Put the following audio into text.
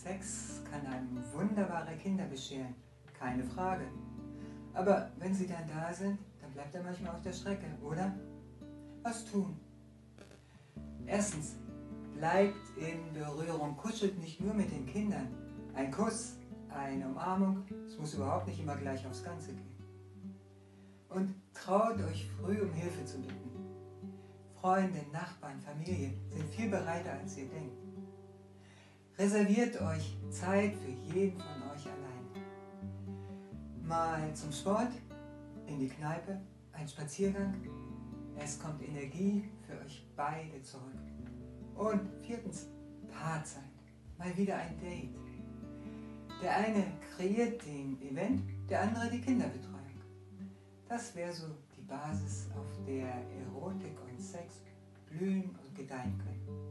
Sex kann einem wunderbare Kinder bescheren, keine Frage. Aber wenn sie dann da sind, dann bleibt er manchmal auf der Strecke, oder? Was tun? Erstens, bleibt in Berührung, kuschelt nicht nur mit den Kindern. Ein Kuss, eine Umarmung, es muss überhaupt nicht immer gleich aufs Ganze gehen. Und traut euch früh um Hilfe zu bitten. Freunde, Nachbarn, Familie sind viel bereiter, als ihr denkt. Reserviert euch Zeit für jeden von euch allein. Mal zum Sport, in die Kneipe, ein Spaziergang. Es kommt Energie für euch beide zurück. Und viertens, Paarzeit. Mal wieder ein Date. Der eine kreiert den Event, der andere die Kinderbetreuung. Das wäre so die Basis, auf der Erotik und Sex blühen und gedeihen können.